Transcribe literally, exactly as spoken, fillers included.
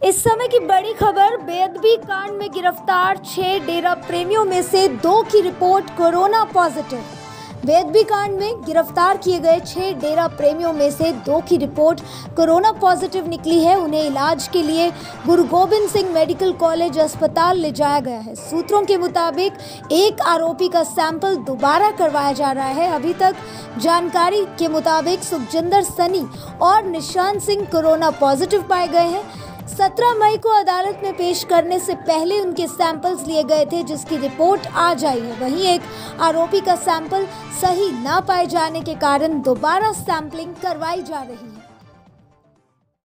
इस समय की बड़ी खबर, बेअदबी कांड में गिरफ्तार छह डेरा प्रेमियों में से दो की रिपोर्ट कोरोना पॉजिटिव। बेअदबी कांड में गिरफ्तार किए गए छह डेरा प्रेमियों में से दो की रिपोर्ट कोरोना पॉजिटिव निकली है। उन्हें इलाज के लिए गुरु गोबिंद सिंह मेडिकल कॉलेज अस्पताल ले जाया गया है। सूत्रों के मुताबिक एक आरोपी का सैंपल दोबारा करवाया जा रहा है। अभी तक जानकारी के मुताबिक सुखजिंदर सनी और निशांत सिंह कोरोना पॉजिटिव पाए गए हैं। सत्रह मई को अदालत में पेश करने से पहले उनके सैंपल्स लिए गए थे, जिसकी रिपोर्ट आज आई है। वहीं एक आरोपी का सैंपल सही ना पाए जाने के कारण दोबारा सैंपलिंग करवाई जा रही है।